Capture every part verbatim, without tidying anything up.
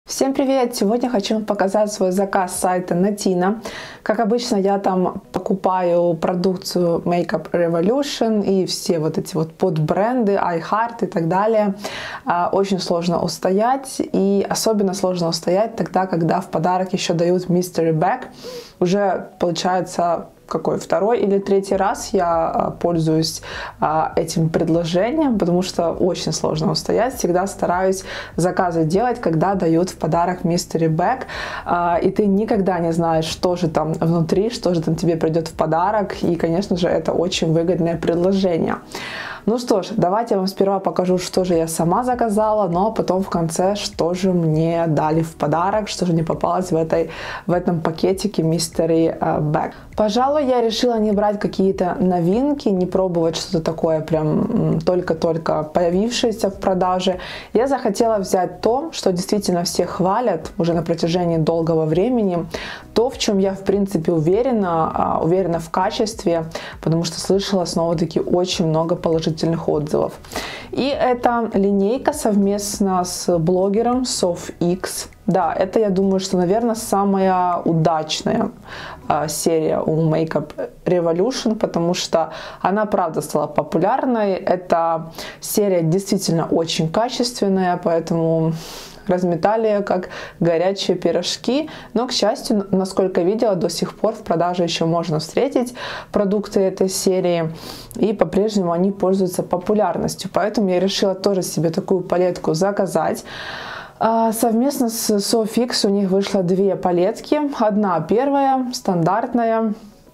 Всем привет! Сегодня хочу вам показать свой заказ с сайта Natino. Как обычно, я там покупаю продукцию Makeup Revolution и все вот эти вот подбренды, iHeart и так далее. Очень сложно устоять, и особенно сложно устоять тогда, когда в подарок еще дают Mystery Bag. Уже получается какой второй или третий раз я пользуюсь а, этим предложением, потому что очень сложно устоять. Всегда стараюсь заказы делать, когда дают в подарок Mystery Bag, а, и ты никогда не знаешь, что же там внутри, что же там тебе придет в подарок, и, конечно же, это очень выгодное предложение. Ну что ж, давайте я вам сперва покажу, что же я сама заказала, но потом в конце, что же мне дали в подарок, что же не попалось в, этой, в этом пакетике Mystery Bag. Пожалуй, я решила не брать какие-то новинки, не пробовать что-то такое прям только-только появившееся в продаже. Я захотела взять то, что действительно все хвалят уже на протяжении долгого времени, то, в чем я в принципе уверена, уверена в качестве, потому что слышала снова-таки очень много положительных отзывов. И это линейка совместно с блогером SofX. Да, это, я думаю, что, наверное, самая удачная а, серия у Makeup Revolution, потому что она, правда, стала популярной. Эта серия действительно очень качественная, поэтому разметали ее как горячие пирожки. Но, к счастью, насколько видела, до сих пор в продаже еще можно встретить продукты этой серии. И по-прежнему они пользуются популярностью. Поэтому я решила тоже себе такую палетку заказать. Совместно с SofX у них вышло две палетки. Одна первая, стандартная.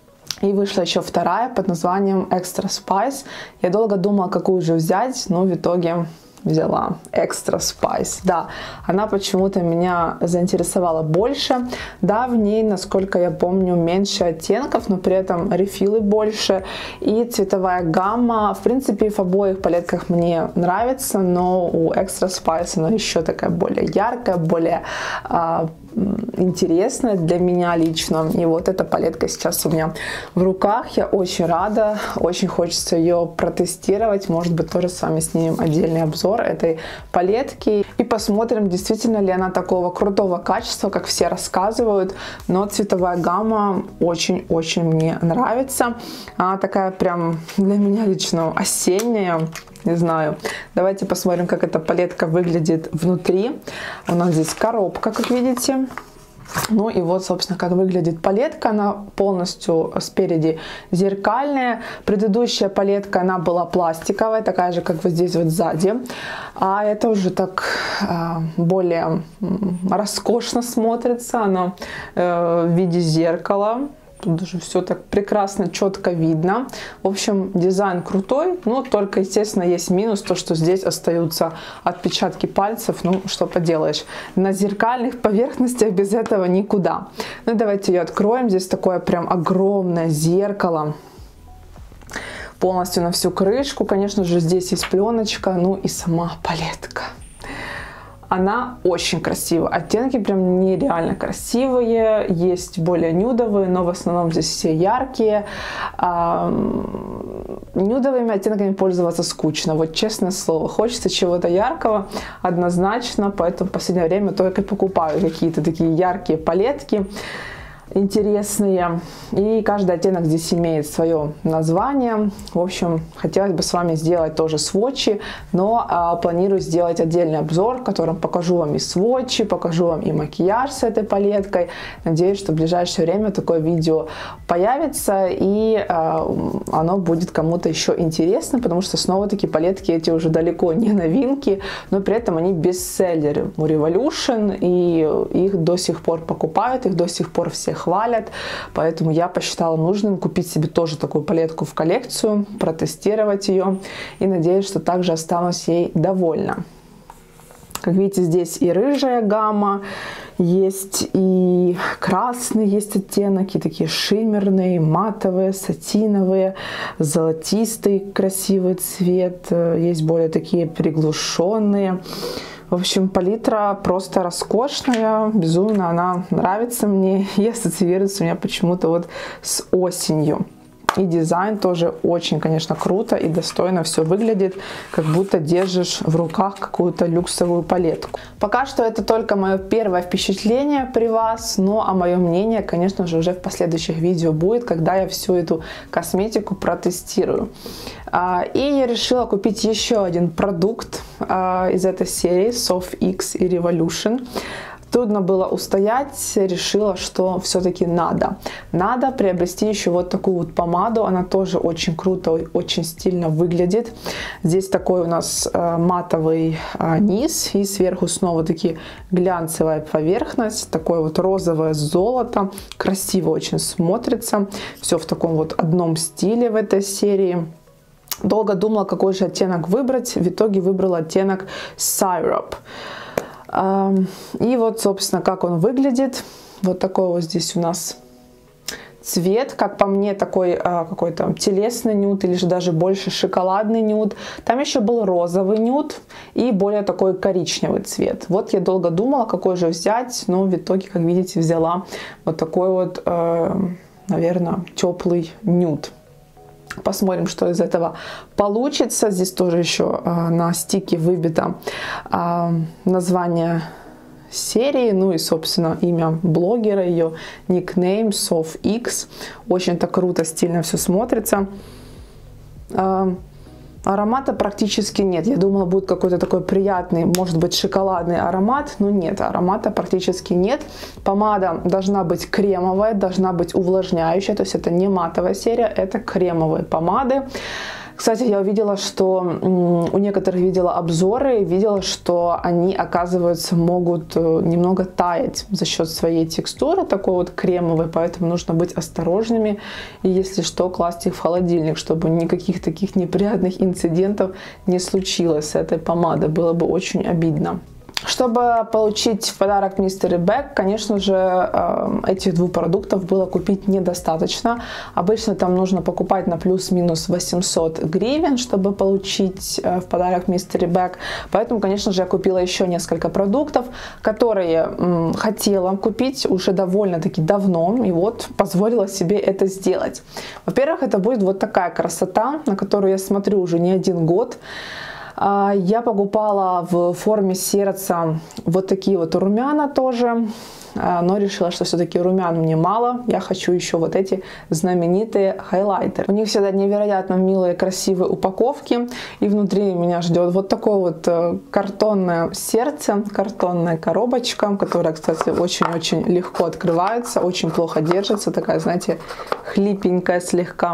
И вышла еще вторая под названием Extra Spice. Я долго думала, какую же взять, но в итоге взяла Extra Spice. Да, она почему-то меня заинтересовала больше. Да, в ней, насколько я помню, меньше оттенков, но при этом рефилы больше. И цветовая гамма, в принципе, в обоих палетках мне нравится, но у Extra Spice она еще такая более яркая, более а, интересная для меня лично. И вот эта палетка сейчас у меня в руках. Я очень рада, очень хочется ее протестировать. Может быть, тоже с вами снимем отдельный обзор этой палетки и посмотрим, действительно ли она такого крутого качества, как все рассказывают. Но цветовая гамма очень-очень мне нравится. Она такая прям для меня лично осенняя. Не знаю. Давайте посмотрим, как эта палетка выглядит внутри. У нас здесь коробка, как видите. Ну и вот, собственно, как выглядит палетка. Она полностью спереди зеркальная. Предыдущая палетка, она была пластиковая, такая же, как вот здесь вот сзади. А это уже так более роскошно смотрится. Она в виде зеркала. Тут даже все так прекрасно, четко видно. В общем, дизайн крутой, но только, естественно, есть минус, то, что здесь остаются отпечатки пальцев. Ну, что поделаешь. На зеркальных поверхностях без этого никуда. Ну, давайте ее откроем. Здесь такое прям огромное зеркало. Полностью на всю крышку. Конечно же, здесь есть пленочка, ну и сама палетка. Она очень красивая. Оттенки прям нереально красивые. Есть более нюдовые, но в основном здесь все яркие. Нюдовыми оттенками пользоваться скучно. Вот честное слово. Хочется чего-то яркого однозначно. Поэтому в последнее время только покупаю какие-то такие яркие палетки. Интересные. И каждый оттенок здесь имеет свое название. В общем, хотелось бы с вами сделать тоже свотчи, но а, планирую сделать отдельный обзор, в котором покажу вам и свотчи, покажу вам и макияж с этой палеткой. Надеюсь, что в ближайшее время такое видео появится, и а, оно будет кому-то еще интересно, потому что снова-таки палетки эти уже далеко не новинки, но при этом они бестселлеры у Revolution, и их до сих пор покупают, их до сих пор все хвалят, поэтому я посчитала нужным купить себе тоже такую палетку в коллекцию, протестировать ее, и надеюсь, что также останусь ей довольна. Как видите, здесь и рыжая гамма, есть и красный есть оттенок, и такие шиммерные, матовые, сатиновые, золотистый красивый цвет, есть более такие приглушенные. В общем, палитра просто роскошная, безумно она нравится мне и ассоциируется у меня почему-то вот с осенью. И дизайн тоже очень, конечно, круто и достойно все выглядит, как будто держишь в руках какую-то люксовую палетку. Пока что это только мое первое впечатление при вас, но а мое мнение, конечно же, уже в последующих видео будет, когда я всю эту косметику протестирую. И я решила купить еще один продукт из этой серии Soft X и Revolution. Трудно было устоять, решила, что все-таки надо. Надо приобрести еще вот такую вот помаду. Она тоже очень круто, очень стильно выглядит. Здесь такой у нас э, матовый э, низ. И сверху снова таки глянцевая поверхность. Такое вот розовое золото. Красиво очень смотрится. Все в таком вот одном стиле в этой серии. Долго думала, какой же оттенок выбрать. В итоге выбрала оттенок Syrup. И вот, собственно, как он выглядит. Вот такой вот здесь у нас цвет. Как по мне, такой какой-то телесный нюд или же даже больше шоколадный нюд. Там еще был розовый нюд и более такой коричневый цвет. Вот я долго думала, какой же взять, но в итоге, как видите, взяла вот такой вот, наверное, теплый нюд. Посмотрим, что из этого получится. Здесь тоже еще э, на стике выбито э, название серии, ну и, собственно, имя блогера, ее никнейм Soft X. Очень-то круто, стильно все смотрится. Э, Аромата практически нет. Я думала, будет какой-то такой приятный, может быть, шоколадный аромат, но нет, аромата практически нет. Помада должна быть кремовая, должна быть увлажняющая, то есть это не матовая серия, это кремовые помады. Кстати, я увидела, что у некоторых видела обзоры, видела, что они, оказывается, могут немного таять за счет своей текстуры, такой вот кремовой, поэтому нужно быть осторожными и, если что, класть их в холодильник, чтобы никаких таких неприятных инцидентов не случилось с этой помадой, было бы очень обидно. Чтобы получить в подарок Mystery Bag, конечно же, этих двух продуктов было купить недостаточно. Обычно там нужно покупать на плюс-минус восемьсот гривен, чтобы получить в подарок Mystery Bag. Поэтому, конечно же, я купила еще несколько продуктов, которые хотела купить уже довольно-таки давно. И вот позволила себе это сделать. Во-первых, это будет вот такая красота, на которую я смотрю уже не один год. Я покупала в форме сердца вот такие вот румяна тоже, но решила, что все-таки румян мне мало. Я хочу еще вот эти знаменитые хайлайтеры. У них всегда невероятно милые, красивые упаковки. И внутри меня ждет вот такое вот картонное сердце, картонная коробочка, которая, кстати, очень-очень легко открывается, очень плохо держится. Такая, знаете, хлипенькая слегка.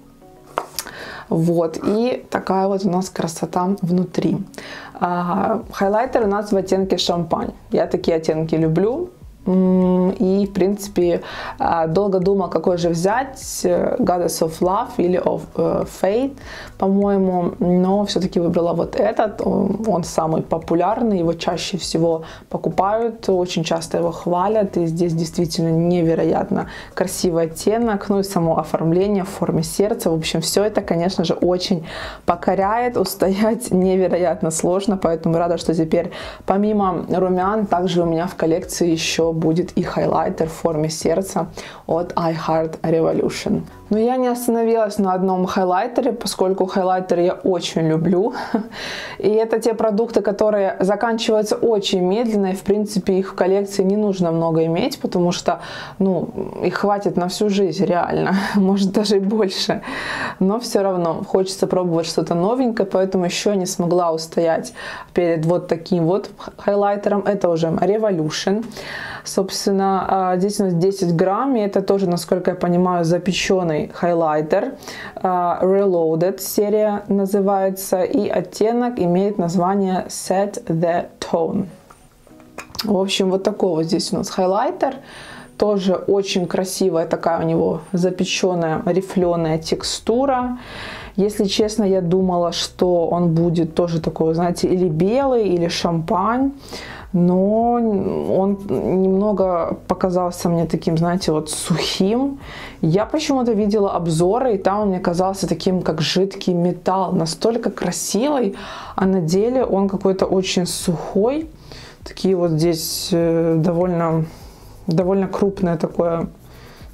Вот, и такая вот у нас красота внутри. А, хайлайтер у нас в оттенке шампань. Я такие оттенки люблю. И, в принципе, долго думала, какой же взять, Goddess of Love или of Fate, по-моему, но все-таки выбрала вот этот, он самый популярный, его чаще всего покупают, очень часто его хвалят, и здесь действительно невероятно красивый оттенок, ну и само оформление в форме сердца, в общем, все это, конечно же, очень покоряет, устоять невероятно сложно, поэтому рада, что теперь помимо румян, также у меня в коллекции еще будет и хайлайтер в форме сердца от iHeart Revolution. Но я не остановилась на одном хайлайтере, поскольку хайлайтеры я очень люблю. И это те продукты, которые заканчиваются очень медленно, и в принципе их в коллекции не нужно много иметь, потому что, ну, их хватит на всю жизнь реально, может даже и больше. Но все равно хочется пробовать что-то новенькое, поэтому еще не смогла устоять перед вот таким вот хайлайтером. Это уже Revolution. Собственно, здесь у нас десять грамм, и это тоже, насколько я понимаю, запеченный хайлайтер. Reloaded серия называется, и оттенок имеет название Set the Tone. В общем, вот такой вот здесь у нас хайлайтер. Тоже очень красивая такая у него запеченная рифленая текстура. Если честно, я думала, что он будет тоже такой, знаете, или белый, или шампань. Но он немного показался мне таким, знаете, вот сухим. Я почему-то видела обзоры, и там он мне казался таким, как жидкий металл. Настолько красивый, а на деле он какой-то очень сухой. Такие вот здесь довольно, довольно крупное такое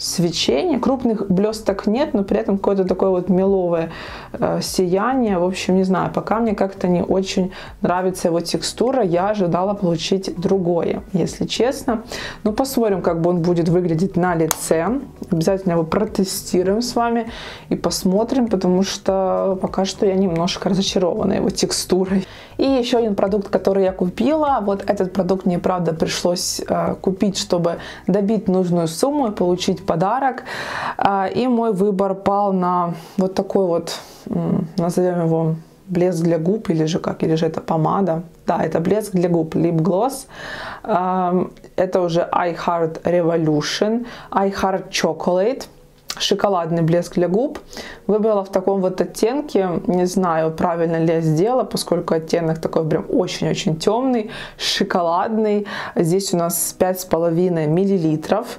свечение. Крупных блесток нет, но при этом какое-то такое вот меловое э, сияние. В общем, не знаю, пока мне как-то не очень нравится его текстура. Я ожидала получить другое, если честно. Но посмотрим, как бы он будет выглядеть на лице. Обязательно его протестируем с вами и посмотрим, потому что пока что я немножко разочарована его текстурой. И еще один продукт, который я купила. Вот этот продукт мне, правда, пришлось э, купить, чтобы добить нужную сумму и получить подарок. Э, и мой выбор пал на вот такой вот, э, назовем его, блеск для губ, или же как, или же это помада. Да, это блеск для губ, Lip Gloss. Э, это уже I Heart Revolution, I Heart Chocolate. Шоколадный блеск для губ. Выбрала в таком вот оттенке. Не знаю, правильно ли я сделала, поскольку оттенок такой прям очень-очень темный, шоколадный. Здесь у нас пять с половиной миллилитров.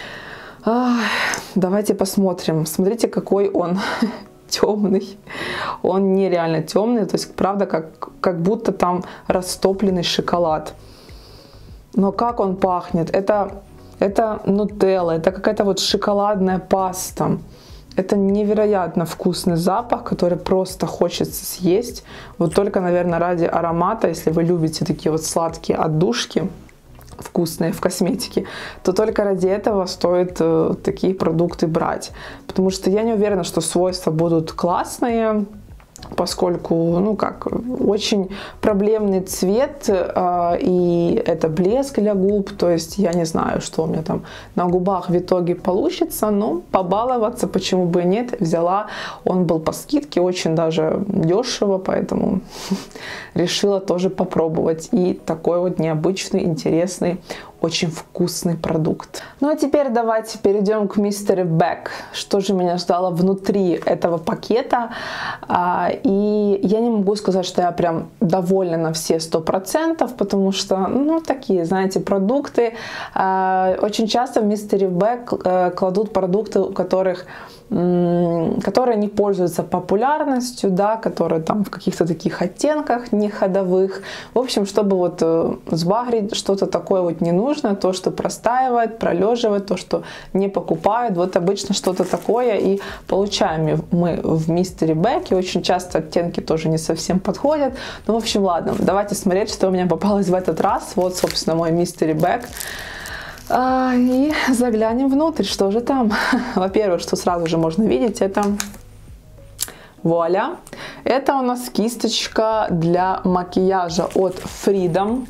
Давайте посмотрим. Смотрите, какой он темный. Он нереально темный. То есть, правда, как, как будто там растопленный шоколад. Но как он пахнет? Это... Это нутелла, это какая-то вот шоколадная паста. Это невероятно вкусный запах, который просто хочется съесть. Вот только, наверное, ради аромата, если вы любите такие вот сладкие отдушки, вкусные в косметике, то только ради этого стоит э, такие продукты брать. Потому что я не уверена, что свойства будут классные, поскольку, ну как, очень проблемный цвет, э, и это блеск для губ, то есть я не знаю, что у меня там на губах в итоге получится, но побаловаться почему бы и нет, взяла, он был по скидке, очень даже дешево, поэтому решила тоже попробовать, и такой вот необычный, интересный, очень вкусный продукт. Ну а теперь давайте перейдем к Mystery Bag. Что же меня ждало внутри этого пакета? А, и я не могу сказать, что я прям довольна на все сто процентов, потому что, ну, такие, знаете, продукты. А, очень часто в Mystery Bag а, кладут продукты, у которых которые не пользуются популярностью, да, которые там в каких-то таких оттенках не ходовых. В общем, чтобы вот э, сбагрить что-то такое вот ненужное, то, что простаивает, пролеживает, то, что не покупают. Вот обычно что-то такое и получаем мы в Mystery Bag. И очень часто оттенки тоже не совсем подходят. Ну, в общем, ладно, давайте смотреть, что у меня попалось в этот раз. Вот, собственно, мой Mystery Bag. А, и заглянем внутрь, что же там. Во-первых, что сразу же можно видеть, это вуаля. Это у нас кисточка для макияжа от Freedom.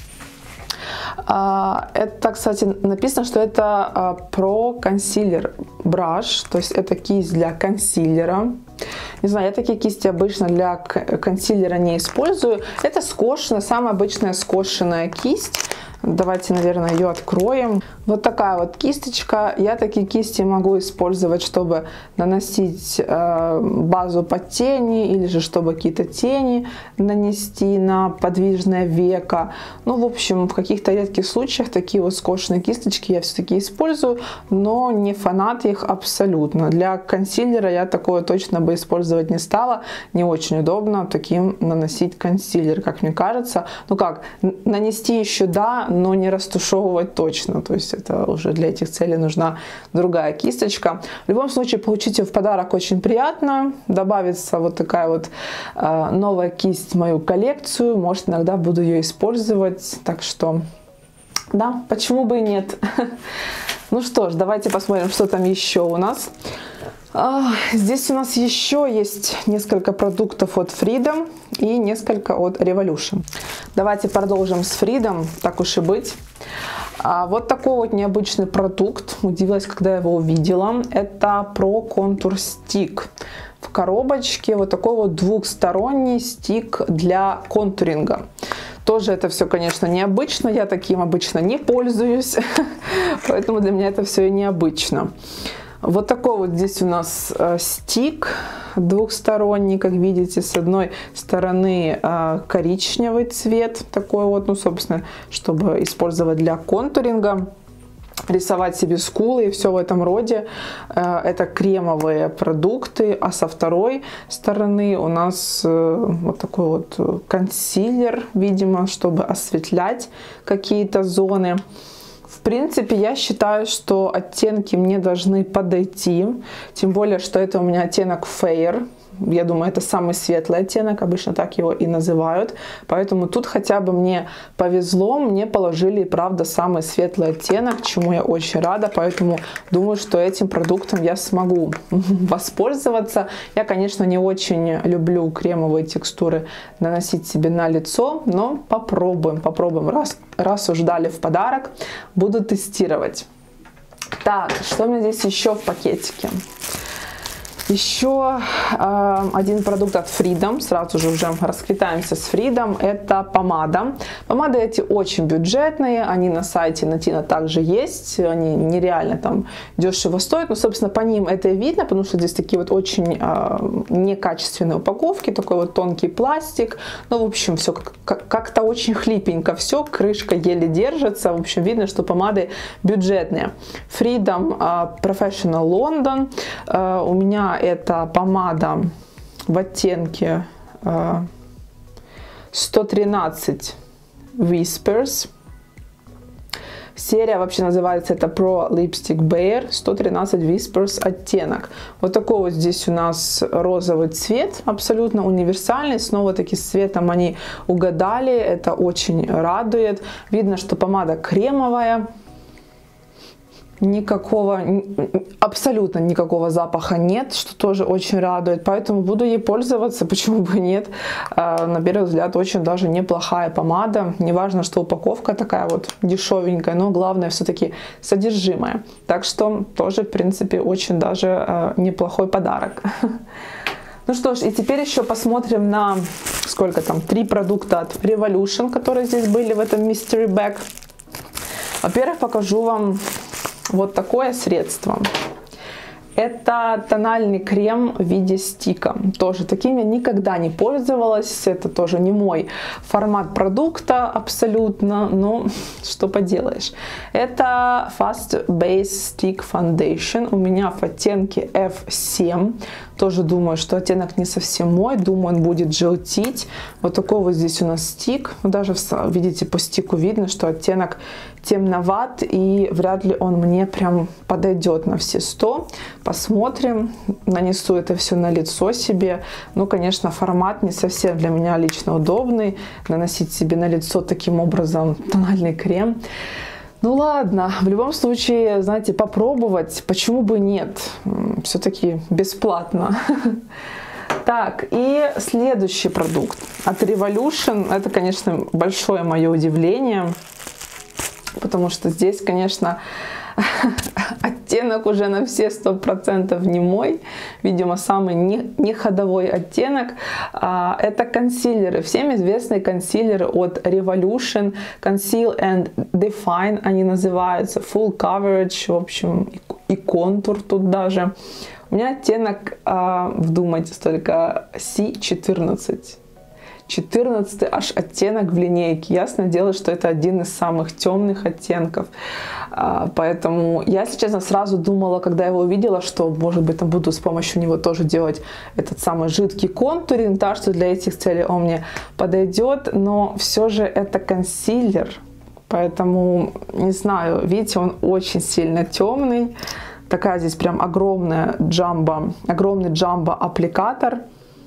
А, это, кстати, написано, что это а, Pro Concealer Brush, то есть это кисть для консилера. Не знаю, я такие кисти обычно для консилера не использую. Это скошенная, самая обычная скошенная кисть. Давайте, наверное, ее откроем. Вот такая вот кисточка. Я такие кисти могу использовать, чтобы наносить э, базу под тени, или же чтобы какие-то тени нанести на подвижное веко. Ну, в общем, в каких-то редких случаях такие вот скошенные кисточки я все-таки использую, но не фанат их абсолютно. Для консилера я такое точно бы использовать не стала. Не очень удобно таким наносить консилер, как мне кажется. Ну как, нанести еще да, но не растушевывать точно. То есть это уже для этих целей нужна другая кисточка. В любом случае, получить ее в подарок очень приятно. Добавится вот такая вот э, новая кисть в мою коллекцию. Может, иногда буду ее использовать. Так что, да, почему бы и нет. Ну что ж, давайте посмотрим, что там еще у нас. Здесь у нас еще есть несколько продуктов от Freedom и несколько от Revolution. Давайте продолжим с Freedom, так уж и быть. Вот такой вот необычный продукт. Удивилась, когда я его увидела. Это Pro Contour Stick. В коробочке вот такой вот двухсторонний стик для контуринга. Тоже это все, конечно, необычно. Я таким обычно не пользуюсь. Поэтому для меня это все и необычно. Вот такой вот здесь у нас э, стик двухсторонний, как видите, с одной стороны э, коричневый цвет, такой вот, ну, собственно, чтобы использовать для контуринга, рисовать себе скулы и все в этом роде. Э, это кремовые продукты, а со второй стороны у нас э, вот такой вот консилер, видимо, чтобы осветлять какие-то зоны. В принципе, я считаю, что оттенки мне должны подойти, тем более, что это у меня оттенок Fair. Я думаю, это самый светлый оттенок, обычно так его и называют. Поэтому тут хотя бы мне повезло, мне положили, правда, самый светлый оттенок, чему я очень рада. Поэтому думаю, что этим продуктом я смогу воспользоваться. Я, конечно, не очень люблю кремовые текстуры наносить себе на лицо, но попробуем, попробуем. Раз, раз уж дали в подарок, буду тестировать. Так, что у меня здесь еще в пакетике? Еще э, один продукт от Freedom, сразу же уже расквитаемся с Freedom, это помада. Помады эти очень бюджетные, они на сайте Натина также есть, они нереально там дешево стоят, но, собственно, по ним это и видно, потому что здесь такие вот очень э, некачественные упаковки, такой вот тонкий пластик, ну, в общем, все как-то очень хлипенько, все, крышка еле держится, в общем, видно, что помады бюджетные. Freedom э, Professional London, э, у меня это помада в оттенке э, сто тринадцать Whispers. Серия вообще называется это Pro Lipstick Bare сто тринадцать Whispers оттенок. Вот такой вот здесь у нас розовый цвет, абсолютно универсальный. Снова-таки с цветом они угадали, это очень радует. Видно, что помада кремовая. Никакого, абсолютно никакого запаха нет, что тоже очень радует, поэтому буду ей пользоваться, почему бы нет. На первый взгляд очень даже неплохая помада, неважно, что упаковка такая вот дешевенькая, но главное все-таки содержимое, так что тоже, в принципе, очень даже неплохой подарок. Ну что ж, и теперь еще посмотрим на, сколько там, три продукта от Revolution, которые здесь были в этом Mystery Bag. Во-первых, покажу вам вот такое средство. Это тональный крем в виде стика. Тоже таким я никогда не пользовалась. Это тоже не мой формат продукта абсолютно. Но что поделаешь. Это Fast Base Stick Foundation. У меня в оттенке эф семь. Тоже думаю, что оттенок не совсем мой. Думаю, он будет желтить. Вот такой вот здесь у нас стик. Даже, видите, по стику видно, что оттенок темноват. И вряд ли он мне прям подойдет на все сто. Посмотрим. Нанесу это все на лицо себе. Ну, конечно, формат не совсем для меня лично удобный. Наносить себе на лицо таким образом тональный крем. Ну ладно, в любом случае, знаете, попробовать, почему бы нет, все-таки бесплатно. Так, и следующий продукт от Revolution, это, конечно, большое мое удивление, потому что здесь, конечно, оттенок уже на все сто процентов не мой, видимо, самый не, не ходовой оттенок. А, это консилеры, всем известные консилеры от Revolution, Conceal and Define они называются, Full Coverage, в общем, и, и контур тут даже. У меня оттенок, а, вдумайтесь только, си четырнадцать. четырнадцатый аж оттенок в линейке. Ясное дело, что это один из самых темных оттенков. Поэтому я, если честно, сразу думала, когда его увидела, что, может быть, там буду с помощью него тоже делать этот самый жидкий контуринг, да, что для этих целей он мне подойдет. Но все же это консилер. Поэтому, не знаю, видите, он очень сильно темный. Такая здесь прям огромная джамбо, огромный джамбо-аппликатор.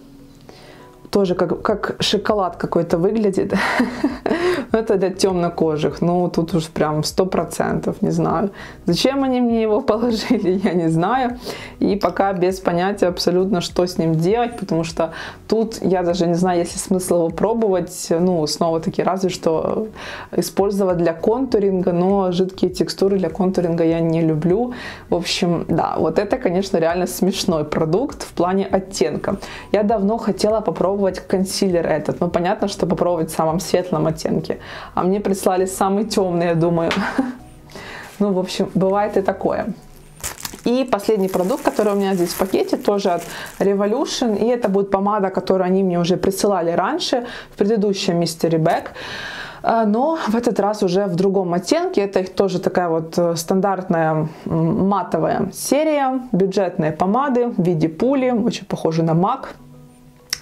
Тоже как, как шоколад какой-то выглядит. Это для темнокожих. Ну, тут уж прям сто процентов, не знаю. Зачем они мне его положили, я не знаю. И пока без понятия абсолютно, что с ним делать, потому что тут я даже не знаю, есть ли смысл его пробовать. Ну, снова-таки, разве что использовать для контуринга, но жидкие текстуры для контуринга я не люблю. В общем, да, вот это, конечно, реально смешной продукт в плане оттенка. Я давно хотела попробовать консилер этот. Ну, понятно, что попробовать в самом светлом оттенке. А мне прислали самый темный, я думаю. Ну, в общем, бывает и такое. И последний продукт, который у меня здесь в пакете, тоже от Revolution. И это будет помада, которую они мне уже присылали раньше, в предыдущем Mystery Bag. Но в этот раз уже в другом оттенке. Это их тоже такая вот стандартная матовая серия. Бюджетные помады в виде пули, очень похожи на MAC.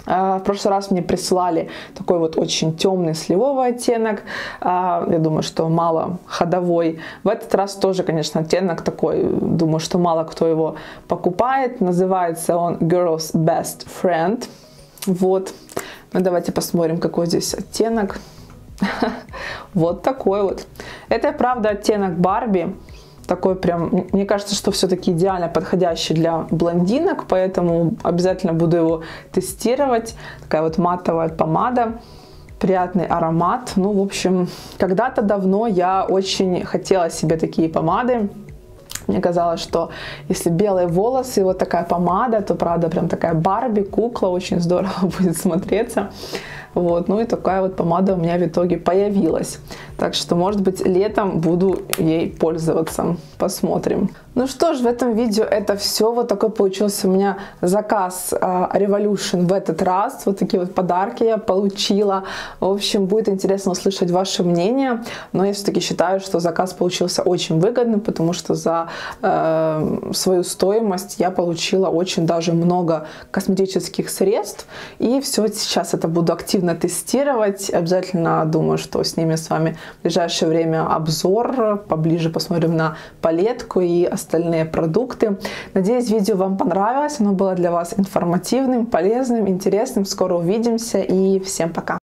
В прошлый раз мне прислали такой вот очень темный сливовый оттенок. Я думаю, что мало ходовой. В этот раз тоже, конечно, оттенок такой. Думаю, что мало кто его покупает. Называется он Girl's Best Friend. Вот. Ну, давайте посмотрим, какой здесь оттенок. Вот такой вот. Это, правда, оттенок Барби. Такой прям, мне кажется, что все-таки идеально подходящий для блондинок, поэтому обязательно буду его тестировать. Такая вот матовая помада, приятный аромат. Ну, в общем, когда-то давно я очень хотела себе такие помады. Мне казалось, что если белые волосы и вот такая помада, то, правда, прям такая Барби, кукла, очень здорово будет смотреться. Вот, ну и такая вот помада у меня в итоге появилась. Так что, может быть, летом буду ей пользоваться. Посмотрим. Ну что ж, в этом видео это все. Вот такой получился у меня заказ uh, Revolution в этот раз. Вот такие вот подарки я получила. В общем, будет интересно услышать ваше мнение. Но я все-таки считаю, что заказ получился очень выгодным, потому что за uh, свою стоимость я получила очень даже много косметических средств. И все, сейчас это буду активно тестировать. Обязательно думаю, что снимем с вами в ближайшее время обзор. Поближе посмотрим на палетку и остальные продукты. Надеюсь, видео вам понравилось. Оно было для вас информативным, полезным, интересным. Скоро увидимся и всем пока!